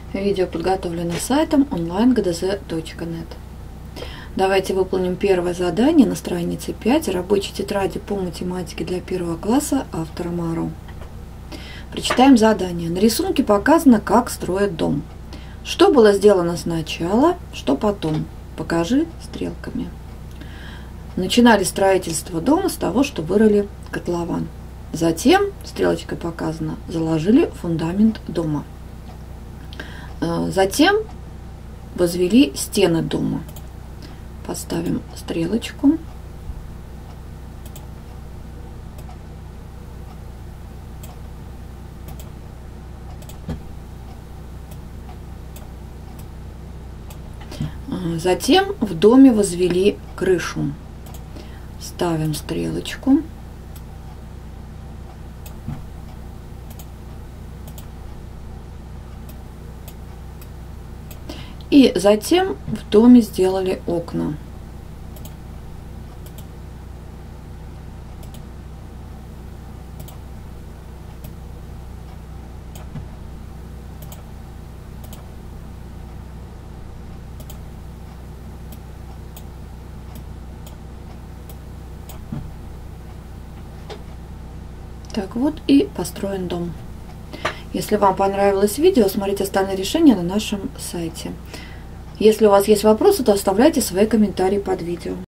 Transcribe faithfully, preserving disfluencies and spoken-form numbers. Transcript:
Видео подготовлено сайтом онлайн точка гдз точка нет. Давайте выполним первое задание на странице пять рабочей тетради по математике для первого класса автора Маро. Прочитаем задание. На рисунке показано, как строят дом. Что было сделано сначала, что потом. Покажи стрелками. Начинали строительство дома с того, что вырыли котлован. Затем, стрелочкой показано, заложили фундамент дома. Затем возвели стены дома. Поставим стрелочку. Затем в доме возвели крышу. Ставим стрелочку. И затем в доме сделали окна. Так вот и построен дом. Если вам понравилось видео, смотрите остальные решения на нашем сайте. Если у вас есть вопросы, то оставляйте свои комментарии под видео.